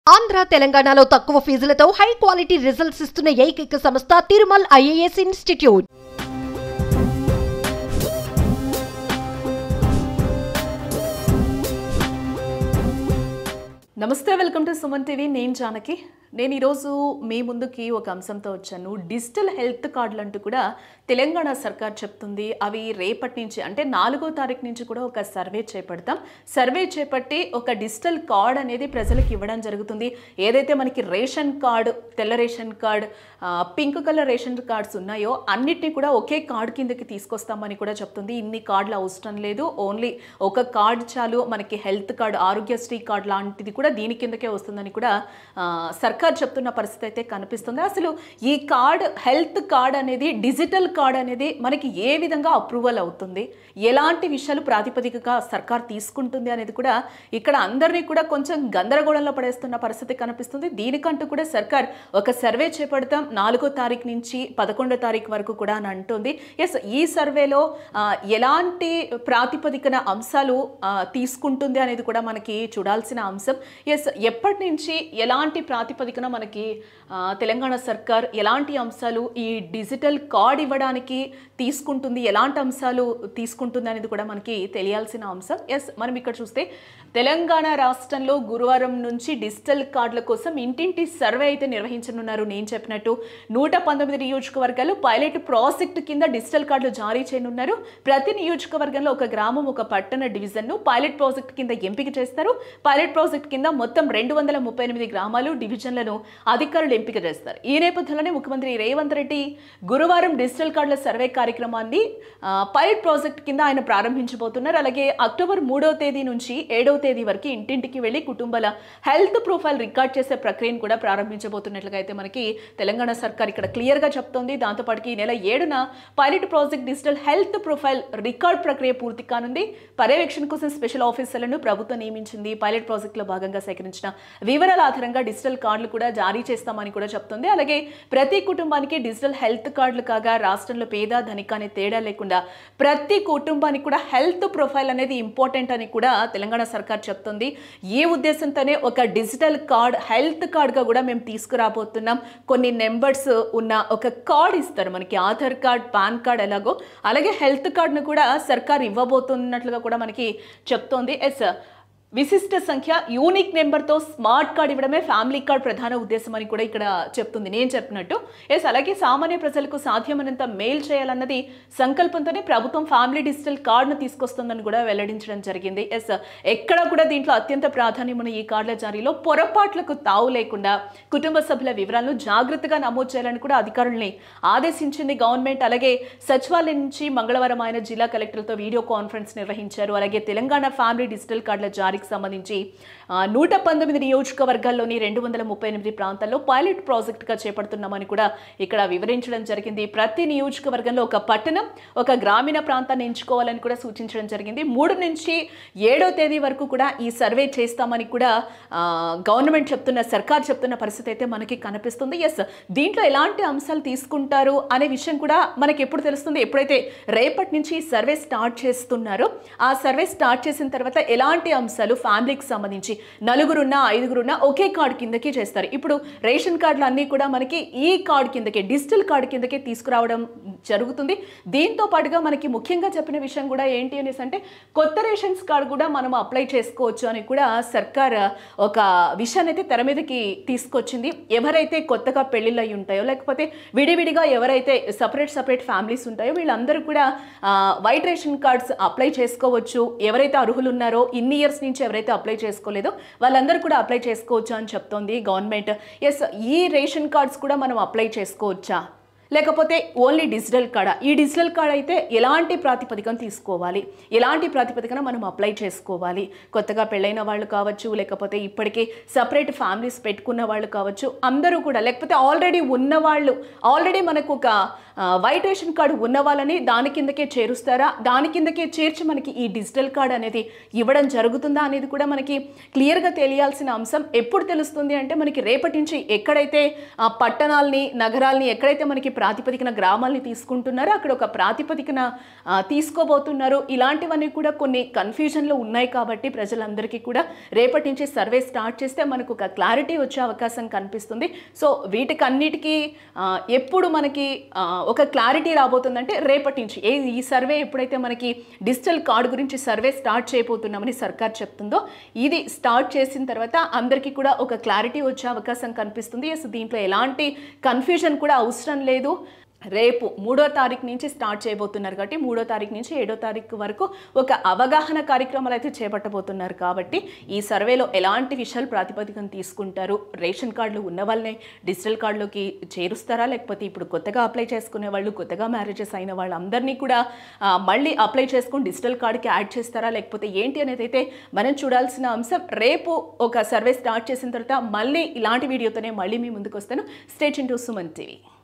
ఆంధ్ర తెలంగాణలో తక్కువ ఫీజులతో high quality results ఇస్తున్న ఏకైక సంస్థ తిరుమల్ ఐఏఎస్ ఇన్స్టిట్యూట్. నమస్తే, వెల్కమ్ టు సుమన్ టీవీ. నేను జానకి. నేను ఈరోజు మీ ముందుకి ఒక అంశంతో వచ్చాను. డిజిటల్ హెల్త్ కార్డులు అంటూ కూడా తెలంగాణ సర్కార్ చెప్తుంది. అవి రేపటి నుంచి అంటే 4వ తారీఖు నుంచి కూడా ఒక సర్వే చేపడతాం. సర్వే చేపట్టి ఒక డిజిటల్ కార్డ్ అనేది ప్రజలకు ఇవ్వడం జరుగుతుంది. ఏదైతే మనకి రేషన్ కార్డు, తెల్ల ration card, pink colour ration cards ఉన్నాయో అన్నిటినీ కూడా ఒకే కార్డు కిందకి తీసుకొస్తామని కూడా చెప్తుంది. ఇన్ని కార్డులు అవసరం లేదు, ఓన్లీ ఒక కార్డు చాలు. మనకి హెల్త్ కార్డు, ఆరోగ్యశ్రీ కార్డు లాంటిది కూడా దీని కిందకే వస్తుందని కూడా సర్కార్ చెప్తున్న పరిస్థితి అయితే కనిపిస్తుంది. అసలు ఈ కార్డ్, హెల్త్ కార్డ్ అనేది, డిజిటల్ కార్డ్ అనేది మనకి ఏ విధంగా అప్రూవల్ అవుతుంది, ఎలాంటి విషయాలు ప్రాతిపదికగా సర్కార్ తీసుకుంటుంది అనేది కూడా ఇక్కడ అందరినీ కూడా కొంచెం గందరగోళంలో పడేస్తున్న పరిస్థితి కనిపిస్తుంది. దీనికంటూ కూడా సర్కార్ ఒక సర్వే చేపడతాం 4వ తారీఖు నుంచి 11వ తారీఖు వరకు కూడా అని అంటుంది. ఎస్, ఈ సర్వేలో ఎలాంటి ప్రాతిపదికన అంశాలు తీసుకుంటుంది అనేది కూడా మనకి చూడాల్సిన అంశం. ఎస్, ఎప్పటి నుంచి ఎలాంటి ప్రాతిపదికన మనకి తెలంగాణ సర్కార్ ఎలాంటి అంశాలు ఈ డిజిటల్ కార్డ్ ఇవ్వడానికి తీసుకుంటుంది, ఎలాంటి అంశాలు తీసుకుంటుంది అనేది కూడా మనకి తెలియాల్సిన అంశం. ఎస్, మనం ఇక్కడ చూస్తే తెలంగాణ రాష్ట్రంలో గురువారం నుంచి డిజిటల్ కార్డుల కోసం ఇంటింటి సర్వే అయితే నిర్వహించనున్నారు. నేను చెప్పినట్టు 119 నియోజకవర్గాలు పైలట్ ప్రాజెక్టు కింద డిజిటల్ కార్డులు జారీ చేయనున్నారు. ప్రతి నియోజకవర్గంలో ఒక గ్రామం, ఒక పట్టణ డివిజన్ను పైలట్ ప్రాజెక్టు కింద ఎంపిక చేస్తారు. పైలట్ ప్రాజెక్టు కింద మొత్తం 238 గ్రామాలు, డివిజన్లను అధికారులు ఎంపిక చేస్తారు. ఈ నేపథ్యంలోనే ముఖ్యమంత్రి రేవంత్ రెడ్డి గురువారం డిజిటల్ కార్డుల సర్వే కార్యక్రమాన్ని పైలట్ ప్రాజెక్టు కింద ఆయన ప్రారంభించబోతున్నారు. అలాగే అక్టోబర్ 3వ తేదీ నుంచి 7వ తేదీ వరకు ఇంటింటికి వెళ్లి కుటుంబాల హెల్త్ ప్రొఫైల్ రికార్డ్ చేసే ప్రక్రియను కూడా ప్రారంభించబోతున్నట్లుగా అయితే మనకి తెలంగాణ సర్కార్ ఇక్కడ క్లియర్గా చెప్తోంది. దాంతోపాటు ఈ నెల 7న pilot project digital health profile record ప్రక్రియ పూర్తి కానుంది. పర్యవేక్షణ కోసం స్పెషల్ ఆఫీసర్లను ప్రభుత్వం నియమించింది. పైలట్ ప్రాజెక్టులో భాగంగా సేకరించిన వివరాల ఆధారంగా డిజిటల్ కార్డులు కూడా జారీ చేస్తామని కూడా చెప్తుంది. అలాగే ప్రతి కుటుంబానికి డిజిటల్ హెల్త్ కార్డులు కాగా రాష్ట్రంలో పేద, ధనిక అనే తేడా లేకుండా ప్రతి కుటుంబానికి కూడా హెల్త్ ప్రొఫైల్ అనేది ఇంపార్టెంట్ అని కూడా తెలంగాణ సర్కార్ చెప్తుంది. ఈ ఉద్దేశంతోనే ఒక డిజిటల్ కార్డ్, హెల్త్ కార్డ్గా కూడా మేము తీసుకురాబోతున్నాం. కొన్ని నెంబర్స్ ఉన్న ఒక కార్డ్ ఇస్తారు మనకి, ఆధార్ కార్డ్, పాన్ కార్డ్ ఎలాగో అలాగే హెల్త్ కార్డ్ను కూడా సర్కార్ ఇవ్వబోతున్నట్లుగా కూడా మనకి చెప్తోంది. ఎస్, విశిష్ట సంఖ్య, యూనిక్ నెంబర్తో స్మార్ట్ కార్డ్ ఇవ్వడమే ఫ్యామిలీ కార్డ్ ప్రధాన ఉద్దేశం అని కూడా ఇక్కడ చెప్తుంది. నేను చెప్పినట్టు ఎస్, అలాగే సామాన్య ప్రజలకు సాధ్యమైనంత మేలు చేయాలన్నది సంకల్పంతోనే ప్రభుత్వం ఫ్యామిలీ డిజిటల్ కార్డును తీసుకొస్తుందని కూడా వెల్లడించడం జరిగింది. ఎస్, ఎక్కడ కూడా దీంట్లో అత్యంత ప్రాధాన్యం ఉన్న ఈ కార్డుల జారీలో పొరపాట్లకు తావు లేకుండా కుటుంబ సభ్యుల వివరాలను జాగ్రత్తగా నమోదు చేయాలని కూడా అధికారుల్ని ఆదేశించింది గవర్నమెంట్. అలాగే సచివాలయం నుంచి మంగళవారం ఆయన జిల్లా కలెక్టర్లతో వీడియో కాన్ఫరెన్స్ నిర్వహించారు. అలాగే తెలంగాణ ఫ్యామిలీ డిజిటల్ కార్డుల జారీ సంబంధించి 119 నియోజకవర్గాల్లోని 238 ప్రాంతాల్లో పైలట్ ప్రాజెక్టుగా చేపడుతున్నామని కూడా ఇక్కడ వివరించడం జరిగింది. ప్రతి నియోజకవర్గంలో ఒక పట్టణం, ఒక గ్రామీణ ప్రాంతాన్ని ఎంచుకోవాలని కూడా సూచించడం జరిగింది. 3 నుంచి 7వ తేదీ వరకు కూడా ఈ సర్వే చేస్తామని కూడా గవర్నమెంట్ చెప్తున్న, సర్కార్ చెప్తున్న పరిస్థితి అయితే మనకి కనిపిస్తుంది. ఎస్, దీంట్లో ఎలాంటి అంశాలు తీసుకుంటారు అనే విషయం కూడా మనకి ఎప్పుడు తెలుస్తుంది, ఎప్పుడైతే రేపటి నుంచి సర్వే స్టార్ట్ చేస్తున్నారో ఆ సర్వే స్టార్ట్ చేసిన తర్వాత ఎలాంటి అంశాలు ఫ్యామిలీకి సంబంధించి 4గురున్నా 5గురున్నా ఒకే కార్డు కిందకి చేస్తారు. ఇప్పుడు రేషన్ కార్డులు అన్నీ కూడా మనకి ఈ కార్డు కిందకే, డిజిటల్ కార్డు కిందకే తీసుకురావడం జరుగుతుంది. దీంతో పాటుగా మనకి ముఖ్యంగా చెప్పిన విషయం కూడా ఏంటి అనేసి అంటే కొత్త రేషన్స్ కార్డు కూడా మనం అప్లై చేసుకోవచ్చు అని కూడా సర్కార్ ఒక విషయాన్ని అయితే తెర మీదకి తీసుకొచ్చింది. ఎవరైతే కొత్తగా పెళ్లిళ్ళు అయి ఉంటాయో, లేకపోతే విడివిడిగా ఎవరైతే సపరేట్ ఫ్యామిలీస్ ఉంటాయో వీళ్ళందరూ కూడా వైట్ రేషన్ కార్డ్స్ అప్లై చేసుకోవచ్చు. ఎవరైతే అర్హులు ఉన్నారో, ఇన్ని ఇయర్స్ నుంచి ఎవరైతే అప్లై చేసుకోలేదో వాళ్ళందరూ కూడా అప్లై చేసుకోవచ్చు అని చెప్తోంది గవర్నమెంట్. ఎస్, ఈ రేషన్ కార్డ్స్ కూడా మనం అప్లై చేసుకోవచ్చా, లేకపోతే ఓన్లీ డిజిటల్ కార్డా? ఈ డిజిటల్ కార్డ్ అయితే ఎలాంటి ప్రాతిపదికన తీసుకోవాలి, ఎలాంటి ప్రాతిపదికన మనం అప్లై చేసుకోవాలి? కొత్తగా పెళ్ళైన వాళ్ళు కావచ్చు, లేకపోతే ఇప్పటికే సపరేట్ ఫ్యామిలీస్ పెట్టుకున్న వాళ్ళు కావచ్చు, అందరూ కూడా, లేకపోతే ఆల్రెడీ ఉన్నవాళ్ళు, ఆల్రెడీ మనకు ఒక వైట్ రేషన్ కార్డు ఉన్న వాళ్ళని దాని కిందకే చేరుస్తారా, దాని కిందకే చేర్చి మనకి ఈ డిజిటల్ కార్డ్ అనేది ఇవ్వడం జరుగుతుందా అనేది కూడా మనకి క్లియర్గా తెలియాల్సిన అంశం. ఎప్పుడు తెలుస్తుంది అంటే మనకి రేపటి నుంచి ఎక్కడైతే పట్టణాలని, నగరాలని ఎక్కడైతే మనకి ప్రాతిపదికన గ్రామాల్ని తీసుకుంటున్నారు, అక్కడ ఒక ప్రాతిపదికన తీసుకోబోతున్నారు. ఇలాంటివన్నీ కూడా కొన్ని కన్ఫ్యూజన్లో ఉన్నాయి. కాబట్టి ప్రజలందరికీ కూడా రేపటి నుంచి సర్వే స్టార్ట్ చేస్తే మనకు ఒక క్లారిటీ వచ్చే అవకాశం కనిపిస్తుంది. సో వీటికన్నిటికీ ఎప్పుడు మనకి ఒక క్లారిటీ రాబోతుందంటే రేపటి నుంచి ఈ సర్వే ఎప్పుడైతే మనకి డిజిటల్ కార్డు గురించి సర్వే స్టార్ట్ చేయబోతున్నామని సర్కార్ చెప్తుందో, ఇది స్టార్ట్ చేసిన తర్వాత అందరికీ కూడా ఒక క్లారిటీ వచ్చే అవకాశం కనిపిస్తుంది. దీంట్లో ఎలాంటి కన్ఫ్యూజన్ కూడా అవసరం లేదు. రేపు 3వ తారీఖు నుంచి స్టార్ట్ చేయబోతున్నారు కాబట్టి 3వ తారీఖు నుంచి 7వ తారీఖు వరకు ఒక అవగాహన కార్యక్రమాలు అయితే చేపట్టబోతున్నారు. కాబట్టి ఈ సర్వేలో ఎలాంటి విషయాలు ప్రాతిపదికన తీసుకుంటారు, రేషన్ కార్డులు ఉన్న వాళ్ళని డిజిటల్ కార్డులోకి చేరుస్తారా, లేకపోతే ఇప్పుడు కొత్తగా అప్లై చేసుకునే వాళ్ళు, కొత్తగా మ్యారేజెస్ అయిన వాళ్ళందరినీ కూడా మళ్ళీ అప్లై చేసుకుని డిజిటల్ కార్డుకి యాడ్ చేస్తారా, లేకపోతే ఏంటి అనేది అయితే మనం చూడాల్సిన అంశం. రేపు ఒక సర్వే స్టార్ట్ చేసిన తర్వాత మళ్ళీ ఇలాంటి వీడియోతోనే మళ్ళీ మీ ముందుకు వస్తాను. Stay tuned to Suman TV.